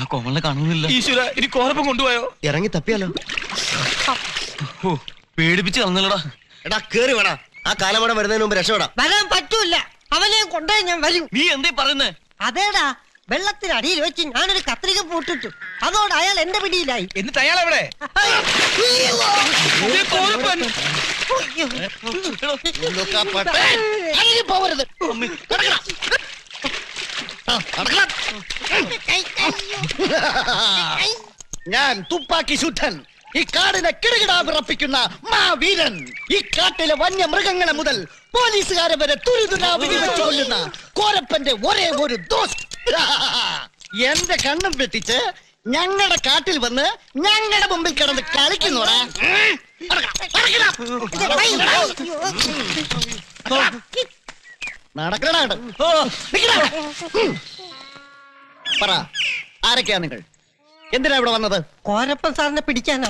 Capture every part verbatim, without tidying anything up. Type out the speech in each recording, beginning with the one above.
കോമളിനെ കാണുന്നില്ല. ഈശ്വര, ഇനി കോരപ്പം കൊണ്ടുപോയോ? ഇറങ്ങി തപ്പിയാലോ? പേടിപ്പിച്ച് കളഞ്ഞല്ലടാ. എടാ കേറി വേടാ, ആ കാലമടം വരുന്നതിന് മുമ്പ് രക്ഷപ്പെടാം. വരാൻ പറ്റൂല, അവനെ കൊണ്ടുപോയി ഞാൻ വരും. നീ എന്തേ പറയുന്നേ? അതേടാ, വെള്ളത്തിനടിയിൽ വെച്ച് ഞാനൊരു കത്രിക പൂട്ടിട്ടു, അതോടെ അയാൾ എന്റെ പിടിയിലായി. എന്നിട്ട് അയാൾ എവിടെ? ഞാൻ തുപ്പാക്കി ശുദ്ധൻ, ഈ കാടിനെ കിടുകിടാ വിറപ്പിക്കുന്ന മാവീരൻ, ഈ കാട്ടിലെ വന്യമൃഗങ്ങളെ മുതൽ പോലീസുകാരെ വരെ തുരുതുരാ വെടിവെച്ചു കൊല്ലുന്ന കോരപ്പന്റെ ഒരേ ഒരു ദോസ്ത്. എന്റെ കണ്ണും വെട്ടിച്ച് ഞങ്ങളുടെ കാട്ടിൽ വന്ന് ഞങ്ങളുടെ മുമ്പിൽ കിടന്ന് കളിക്കുന്നോടാ. നടക്കണ പറ, ആരൊക്കെയാ നിങ്ങൾ? എന്തിനാ ഇവിടെ വന്നത്? കോരപ്പൻ സാറിനെ പിടിക്കാനാ.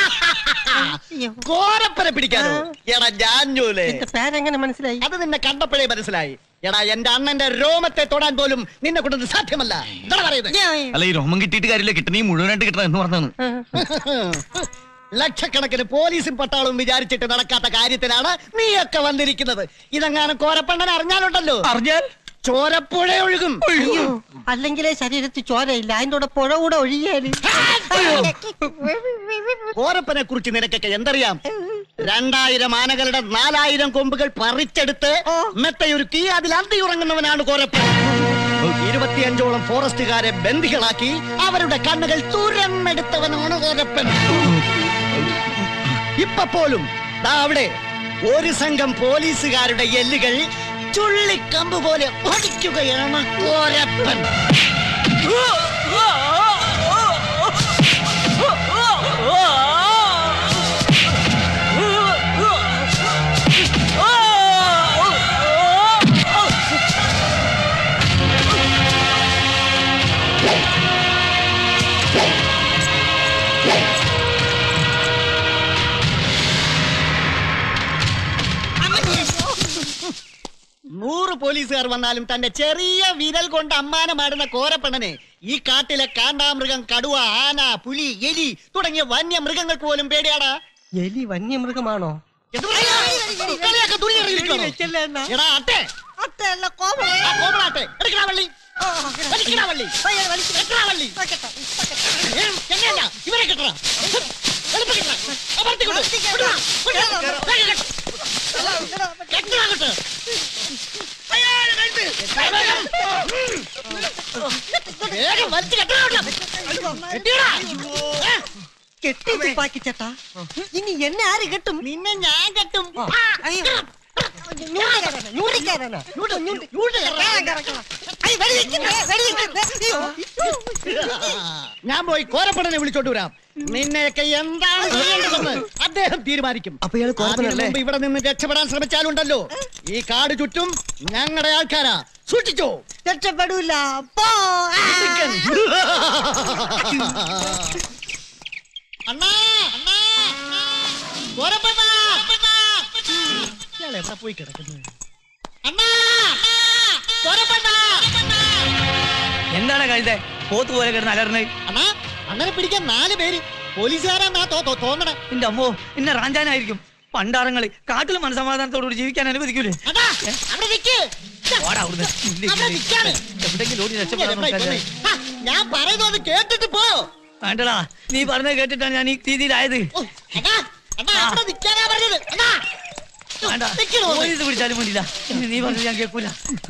കോരപ്പനെ പിടിക്കാനോ? എടാ ജാഞ്ഞൂലേ, പേരെങ്ങനെ മനസ്സിലായി? അത് നിന്നെ കണ്ടപ്പോഴേ മനസ്സിലായി. എടാ എന്റെ അണ്ണന്റെ രോമത്തെ തൊടാൻ പോലും നിന്നെ കൊണ്ടത് സാധ്യമല്ല. അല്ല, ഈ രോമം കിട്ടിയിട്ട് കാര്യമില്ല, കിട്ടണേ മുഴുവനായിട്ട് കിട്ടണം എന്ന് പറഞ്ഞാണ്. ലക്ഷക്കണക്കിന് പോലീസും പട്ടാളവും വിചാരിച്ചിട്ട് നടക്കാത്ത കാര്യത്തിനാണ് നീയൊക്കെ വന്നിരിക്കുന്നത്. ഇതെങ്ങാനും കോരപ്പണ്ണൻ അറിഞ്ഞാലുണ്ടല്ലോ, അറിഞ്ഞാൽ ചോരപ്പുഴ ഒഴുകും. അല്ലെങ്കിലേ ശരീരത്തിൽ ചോരയില്ല, അതിന്റെ കൂടെ പുഴ കൂടെ ഒഴുകിയാല്. കോരപ്പനെ കുറിച്ച് നിനക്കൊക്കെ എന്തറിയാം? രണ്ടായിരം ആനകളുടെ നാലായിരം കൊമ്പുകൾ പറിച്ചെടുത്ത് മെത്തയൊരുക്കി അതിൽ അന്തി ഉറങ്ങുന്നവനാണ് കോരപ്പൻ. ഇരുപത്തിയഞ്ചോളം ഫോറസ്റ്റുകാരെ ബന്ദികളാക്കി അവരുടെ കണ്ണുകൾ തുരന്നെടുത്തവനാണ് കോരപ്പൻ. ഇപ്പൊ പോലും അവിടെ ഒരു സംഘം പോലീസുകാരുടെ എല്ലുകൾ ചുള്ളിക്കമ്പ് പോലെ ഒടിക്കുകയാണ് കോരപ്പൻ. നൂറ് പോലീസുകാർ വന്നാലും തന്റെ ചെറിയ വിരൽ കൊണ്ട് അമ്മാനമാടുന്ന കോരപ്പണ്ണനെ ഈ കാട്ടിലെ കാണ്ടാമൃഗം, കടുവ, ആന, പുലി, എലി തുടങ്ങിയ വന്യമൃഗങ്ങൾക്ക് പോലും പേടിയാടാ. എലി വന്യമൃഗമാണോ? ഇവരെ കിട്ടണം. കെട്ടി തുപ്പാക്കി ചേട്ടാ, ഇനി എന്നെ ആര് കെട്ടും? നിന്നെ ഞാൻ കെട്ടും. ഞാൻ പോയി കോരപ്പണ്ണനെ വിളിച്ചോണ്ട് വരാം. നിന്നെയൊക്കെ എന്താണ് ചെയ്യേണ്ടതെന്ന് അദ്ദേഹം തീരുമാനിക്കും. അതിനു ഇവിടെ നിന്ന് രക്ഷപ്പെടാൻ ശ്രമിച്ചാലുണ്ടല്ലോ, ഈ കാട് ചുറ്റും ഞങ്ങളുടെ ആൾക്കാരാ. സൂക്ഷിച്ചോ, രക്ഷപ്പെടൂല. അണ്ണാ കോരപ്പണ്ണ എവിടെ പോയി കിടക്കുന്നു? അണ്ണാ കോരപ്പണ്ണ എന്താണ് കഴുതേ പോത്ത് പോലെ കിടന്ന് അലർന്ന്? അണ്ണാ അങ്ങനെ പിടിക്കാൻ നാല് പേര് പോലീസുകാരാന്നാ തോന്നണേ. എന്റെ അമ്മോ, ഇന്നെ റാഞ്ചാനായിരിക്കും. പണ്ടാറങ്ങള് കാട്ടിൽ മനസമാധാനത്തോടുകൂടി ജീവിക്കാൻ അനുവദിക്കൂലേ? ഞാൻ പറയുന്നത് കേട്ടിട്ട് പോ. വേണ്ടടാ, നീ പറഞ്ഞത് കേട്ടിട്ടാണ് ഞാൻ ഈ രീതിയിലായത്. പോലീസ് പിടിച്ചാലും വേണ്ടില്ല, നീ പറഞ്ഞത് ഞാൻ കേൾക്കൂല.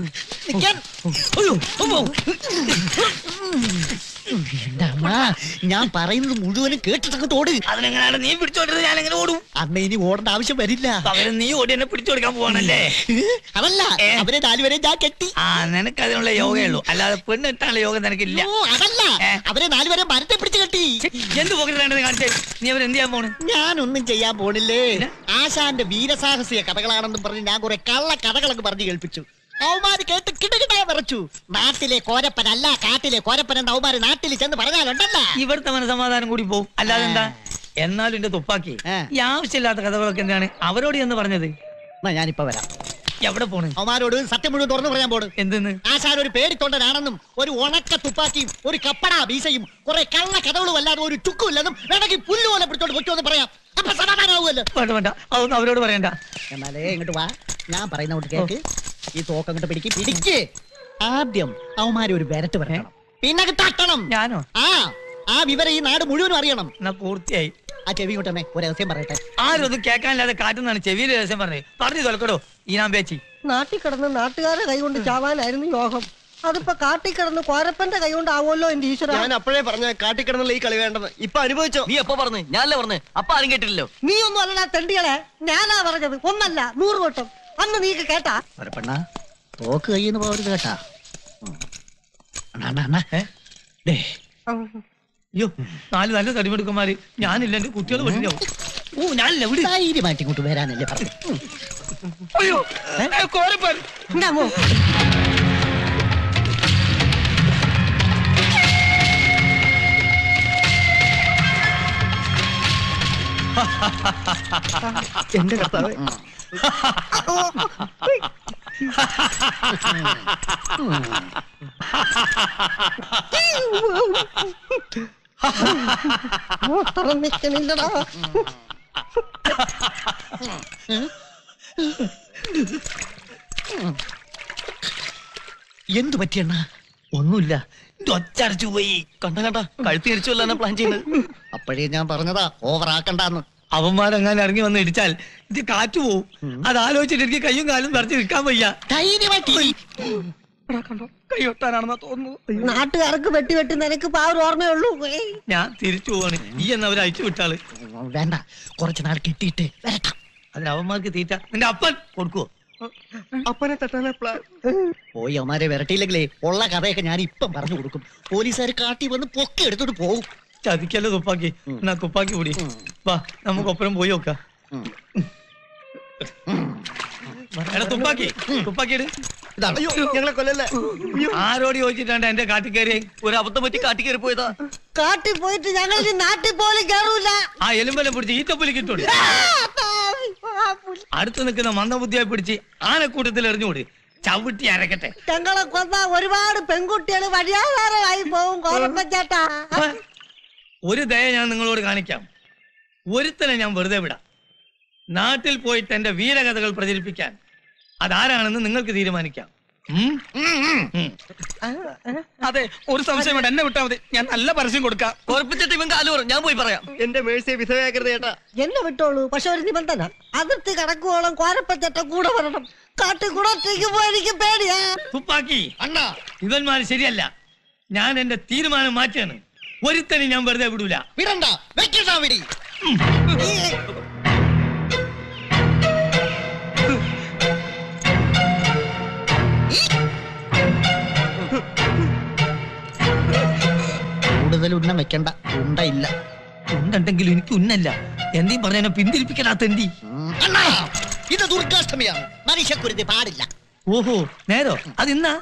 എന്റെ അമ്മ, ഞാൻ പറയുന്നത് മുഴുവനും കേട്ടിട്ടൊക്കെ തോട്. അതിനെങ്ങനെയാണ് നീ പിടിച്ചോണ്ടിരുന്നത്? ഞാൻ എങ്ങനെ ഓടും? അന്ന് ഇനി ഓടേണ്ട ആവശ്യം വരില്ല. പകരം നീ ഓടി എന്നെ പിടിച്ചോടുക്കാൻ പോവാണല്ലേ? അതല്ല, അവരെ നാലുപേരെ ഞാൻ കെട്ടി. ആ, നിനക്ക് അതിനുള്ള യോഗയുള്ളൂ, അല്ലാതെ പെണ്ണിട്ടാനുള്ള യോഗം നിനക്കില്ല. അതല്ല, അവരെ നാലുപേരെ മരത്തെ പിടിച്ച് കെട്ടി. എന്ത് പോകരുത് കാണിച്ചേ? നീ അവരെന്ത് ചെയ്യാൻ പോണ്? ഞാനൊന്നും ചെയ്യാൻ പോണില്ലേ. ആശാന്റെ വീരസാഹസിക കഥകളാണെന്നും പറഞ്ഞ് ഞാൻ കുറെ കള്ള കഥകളൊക്കെ പറഞ്ഞു കേൾപ്പിച്ചു. ഔമാര് കേട്ട് കിടകിടാ വിറച്ചു. നാട്ടിലെ കോരപ്പനല്ല കാട്ടിലെ കോരപ്പൻ എന്ന ഔമാര് നാട്ടിൽ ചെന്ന് പറഞ്ഞാലുണ്ടല്ല, ഇവിടുത്തെ മനസമാധാനം കൂടി പോവും. അല്ലാതെ എന്താ? എന്നാലും എന്റെ തുപ്പാക്കി ഈ ആവശ്യമില്ലാത്ത കഥകളൊക്കെ എന്താണ് അവരോട് എന്ന് പറഞ്ഞത്? ഞാനിപ്പോ വരാം. എവിടെ പോണ്? അവന്മാരോട് സത്യം മുഴുവൻ തുറന്നു പറയാൻ പോണ്. എന്തെന്ന്? ആശാൻ ഒരു പേടിത്തൊണ്ടനാണെന്നും ഒരു ഉണക്ക തുപ്പാക്കിയും ഒരു കപ്പട വീസയും കുറെ കള്ള കഥകളും അല്ലാതെ ഒരു ചുക്കും ഇല്ലെന്നും വേണമെങ്കിൽ പുല്ലുപോലെ പിടിച്ചോണ്ട് പൊയ്ക്കോന്ന് പറയാം. അപ്പൊ സമാധാനമാവുമല്ലോ. വേണ്ട വേണ്ട, അതൊന്നും അവരോട് പറയണ്ട. എന്നാലേ ഇങ്ങോട്ട് വാ, ഞാൻ പറയുന്ന കേക്ക്. ഈ തോക്ക് അങ്ങോട്ട് പിടിക്ക് പിടിക്ക്. ആദ്യം അവന്മാരെ ഒരു വിരട്ട് പറയണം, പിന്നെ തട്ടണം. ഞാനോ? ആ ആ വിവരം ഈ നാട് മുഴുവനും അറിയണം. എന്നാ പൂർത്തിയായി. ആ ചെവി കൊണ്ടേ ഒരു രഹസ്യം പറയട്ടെ. ആരും ഒന്നും കേൾക്കാനില്ലാതെ കാറ്റുന്നാണ് ചെവിയിലെ രഹസ്യം പറഞ്ഞത്. പറഞ്ഞു തോൽക്കടോ ഈ നാമ്പേച്ചി. നാട്ടിൽ കിടന്ന് നാട്ടുകാരെ കൈകൊണ്ട് ചാവാനായിരുന്നു യോഗം. അതിപ്പോ കാട്ടിൽ കിടന്ന് കോരപ്പന്റെ കൈകൊണ്ട് ആവുമല്ലോ എന്റെ ഈശ്വര. ഞാൻ അപ്പോഴേ പറഞ്ഞ കാട്ടിക്കിടന്നുള്ള ഈ കളി വേണ്ടെന്ന്. ഇപ്പൊ അനുഭവിച്ചോ? നീ എപ്പോ പറഞ്ഞു? ഞാനല്ലേ പറഞ്ഞു. അപ്പൊ ആരും കേട്ടില്ലല്ലോ. നീ ഒന്നും അല്ലടാ തെണ്ടികളെ, ഞാനാ പറഞ്ഞത്. ഒന്നല്ല നൂറ് വട്ടം. അന്ന് നീക്ക് കേട്ടാ? കൊരപ്പണ്ണ തോക്ക് കയ്യെന്ന് പോകരുത് കേട്ടാ. ദേ അയ്യോ, നാല് നല്ല തടിമെടുക്കന്മാര്. ഞാനില്ല, എന്റെ കുട്ടികൾ പറ്റില്ലാവും. ഓ ഞാനില്ല, വിട്. ധൈര്യമായിട്ട് ഇങ്ങോട്ട് വരാനല്ലേ പറഞ്ഞു. അയ്യോ കോരപ്പൻ. എന്താമോ എന്റെ കർത്താവേ. നിൽക്കണില്ലടാ. എന്തു പറ്റിയണ്ണ? ഒന്നുമില്ല, ഒച്ചടച്ചു പോയി. കണ്ട കണ്ട കഴുത്തി തിരിച്ചു പ്ലാൻ ചെയ്യുന്നത്. അപ്പോഴേ ഞാൻ പറഞ്ഞതാ ഓവർ ആക്കണ്ടെന്ന്. അവന്മാരെങ്ങനെ ഇറങ്ങി വന്ന് ഇടിച്ചാൽ ഇത് കാറ്റു പോവും. അത് ആലോചിച്ചിട്ട് എനിക്ക് കയ്യും കാലും നിറച്ച് നിൽക്കാൻ വയ്യ. ധൈര്യമായിട്ട് കണ്ടോ, കൈ ഒട്ടാനാണെന്നാ തോന്നുന്നു. നാട്ടുകാർക്ക് വെട്ടി വെട്ടി നിനക്ക് ആ ഒരു ഓർമ്മയുള്ളൂ. ഞാൻ തിരിച്ചു പോവാണ്. ഈ എന്ന് അവരെ അയച്ചു വിട്ടാള്. വേണ്ട, കുറച്ചു നാൾ കെട്ടിയിട്ട് വരട്ടാം. അതിന് അവന്മാർക്ക് തീറ്റ നിന്റെ അപ്പൻ കൊടുക്കുവോ? അപ്പനെ തട്ടാനാ പ്ലാൻ. പോയി അവന്മാരെ വരട്ടിയില്ലെങ്കിലേ ഉള്ള കഥയൊക്കെ ഞാൻ ഇപ്പം പറഞ്ഞു കൊടുക്കും. പോലീസുകാർ കാട്ടി വന്ന് പൊക്കി എടുത്തോട്ട് പോകും. ചതിക്കല്ലേ തുപ്പാക്കി. എന്നാ തുപ്പാക്കി കൂടി വാ, നമുക്ക് ഒപ്പരം പോയി നോക്കാം. എടാ തുപ്പാക്കി, തുപ്പാക്കി ഇട്. അയ്യോ, ഞങ്ങളെ കൊല്ലല്ലേ. ആരോട് ചോദിച്ചിട്ടാണ് എന്റെ കാട്ടിൽ കയറി? ഒരു അബദ്ധം പറ്റി കാട്ടി കയറി പോയതാ. കാട്ടിൽ പോയിട്ട് ഞങ്ങൾ നാട്ടിൽ പോലും കയറൂല. ആ എലുമ്പലം പിടിച്ച് ഈറ്റപ്പുലി കിട്ടൂടി. അടുത്ത് നിൽക്കുന്ന മന്ദബുദ്ധിയെ പിടിച്ച് ആനക്കൂട്ടത്തിൽ എറിഞ്ഞുകൂടി ചവിട്ടി അരക്കട്ടെ. ഞങ്ങളെ കൊന്ന ഒരുപാട് പെൺകുട്ടികൾ വഴിയാധാരമായി പോവും കോരപ്പൻ ചേട്ടാ. ഒരു ദയ ഞാൻ നിങ്ങളോട് കാണിക്കാം. ഒരുത്തനെ ഞാൻ വെറുതെ വിടാം. നാട്ടിൽ പോയിട്ട് എന്റെ വീരകഥകൾ പ്രചരിപ്പിക്കാൻ അതാരാണെന്ന് നിങ്ങൾക്ക് തീരുമാനിക്കാം. അതെ, ഒരു സംശയം വേണ്ട, എന്നെ വിട്ടാ മതി. ഞാൻ നല്ല പരസ്യം കൊടുക്കാം. ഉറപ്പിച്ചിട്ട് ഇവൻ കാലു പറ, ഞാൻ പോയി പറയാം. എന്റെ മേഴ്സിയെ വിധവയാക്കരുത് ചേട്ടാ. എന്നെ വിട്ടോളൂ, പക്ഷെ ഒരു നിബന്ധന. അതിർത്തി കടക്കുവോളം കോരപ്പൻ ചേട്ട കൂടെ വരണം. കാട്ടിൽ കൂടെ ഒറ്റയ്ക്ക് പോയി എനിക്ക് പേടിയാ. തുപ്പാക്കി അണ്ണാ, ഇവന്മാര് ശരിയല്ല. ഞാൻ എന്റെ തീരുമാനം മാറ്റാണ്. ഒരുത്തനെ ഞാൻ വെറുതെ വിടൂല. വിടണ്ട, വെക്കണ്ട വിടി. കൂടുതൽ ഉന്നം വെക്കണ്ട, ഉണ്ടയില്ല. ഉണ്ടെങ്കിലും എനിക്ക് ഉന്നല്ല. എന്തീ പറഞ്ഞ പിന്തിരിപ്പിക്കണാത്ത എന്തി. അണ്ണാ, ഇത് ദുർഗാഷ്ടമിയാണ്, മനുഷ്യക്കുരുതി പാടില്ല. ഓഹോ, നേരോ? അതിന്നാ?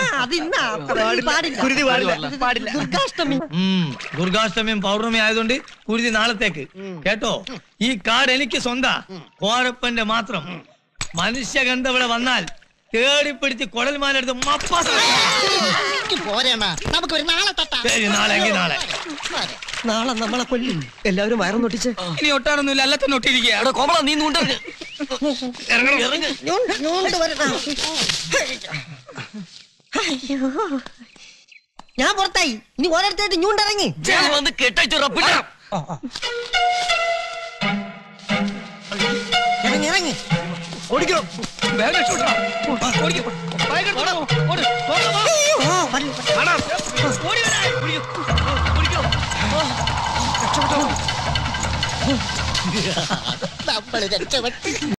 കുരുതി പാടില്ല. ദുർഗാഷ്ടമി. ദുർഗാഷ്ടമിയും പൗർണമി ആയതുകൊണ്ട് കുരുതി നാളത്തേക്ക്. കേട്ടോ, ഈ കാട് എനിക്ക് സ്വന്താ, കോരപ്പന്റെ മാത്രം. മനുഷ്യഗന്ധ ഇവിടെ വന്നാൽ തേടിപ്പിടിച്ച് കുടൽമാലെടുത്ത് പോരണ്ണ, നമുക്ക് ഒരു നാളെ തട്ടാം. ശരി, നാളെ എങ്കിൽ നാളെ. നാളെ നമ്മളെ കൊല്ലും. എല്ലാവരും വയറും നൊട്ടിച്ച്. ഇനി ഒട്ടാറൊന്നുമില്ല, അല്ലത്തെ നൊട്ടിരിക്കുക. അവിടെ കോമള, നീ നൂണ്ടറിഞ്ഞ് ഞോണ്ട് വരണം. അയ്യോ, ഞാൻ പുറത്തായി. ഇനി ഓരോരുത്തരായിട്ട് ഞൂണ്ടിറങ്ങി വന്ന് കെട്ടച്ചുറപ്പില്ല. ഇറങ്ങി ഇറങ്ങി ഓടിക്കോ. വേഗം രക്ഷപ്പെട്ടോ. ഓടിക്കോ. വേഗം ഓടോ, ഓട്. ഓടോ, വാ. അയ്യോ, വല്ല- ഓടി വരാൻ. ഓടിക്കോ. ഓടിക്കോ. നമ്മൾ രക്ഷപ്പെട്ടു.